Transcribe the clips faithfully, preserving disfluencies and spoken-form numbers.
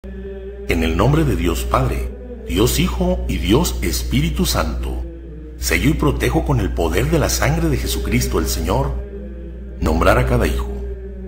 En el nombre de Dios Padre, Dios Hijo y Dios Espíritu Santo, sello y protejo con el poder de la sangre de Jesucristo el Señor, nombrar a cada hijo.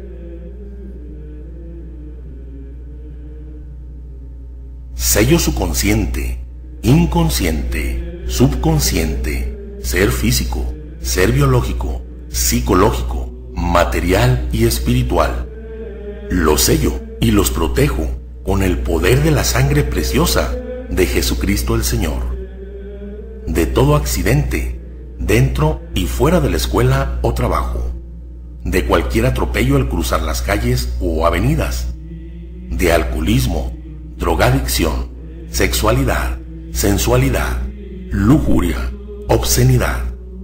Sello su consciente, inconsciente, subconsciente, ser físico, ser biológico, psicológico, material y espiritual. Los sello y los protejo con el poder de la sangre preciosa de Jesucristo el Señor. De todo accidente, dentro y fuera de la escuela o trabajo, de cualquier atropello al cruzar las calles o avenidas, de alcoholismo, drogadicción, sexualidad, sensualidad, lujuria, obscenidad.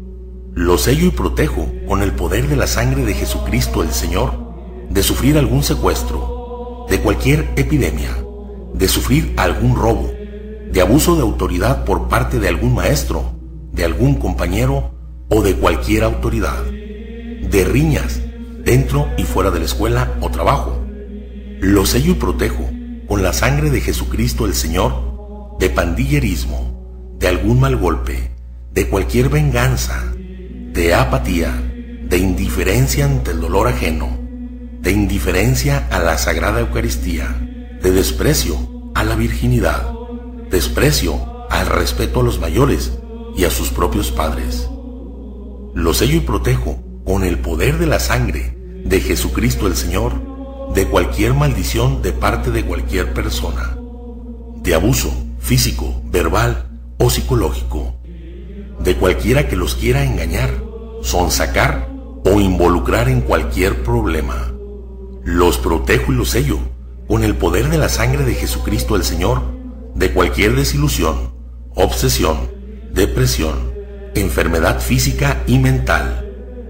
Lo sello y protejo con el poder de la sangre de Jesucristo el Señor, de sufrir algún secuestro, de cualquier epidemia, de sufrir algún robo, de abuso de autoridad por parte de algún maestro, de algún compañero o de cualquier autoridad, de riñas dentro y fuera de la escuela o trabajo. Lo sello y protejo con la sangre de Jesucristo el Señor, de pandillerismo, de algún mal golpe, de cualquier venganza, de apatía, de indiferencia ante el dolor ajeno, de indiferencia a la Sagrada Eucaristía, de desprecio a la virginidad, desprecio al respeto a los mayores y a sus propios padres. Lo sello y protejo con el poder de la sangre de Jesucristo el Señor, de cualquier maldición de parte de cualquier persona, de abuso físico, verbal o psicológico, de cualquiera que los quiera engañar, sonsacar o involucrar en cualquier problema. Los protejo y los sello con el poder de la sangre de Jesucristo el Señor, de cualquier desilusión, obsesión, depresión, enfermedad física y mental.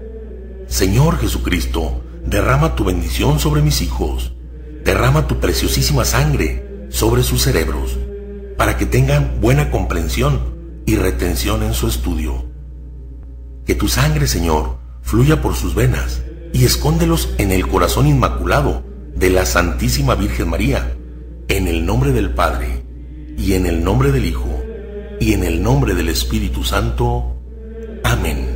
Señor Jesucristo, derrama tu bendición sobre mis hijos, derrama tu preciosísima sangre sobre sus cerebros, para que tengan buena comprensión y retención en su estudio. Que tu sangre, Señor, fluya por sus venas y escóndelos en el corazón inmaculado de la Santísima Virgen María, en el nombre del Padre, y en el nombre del Hijo, y en el nombre del Espíritu Santo. Amén.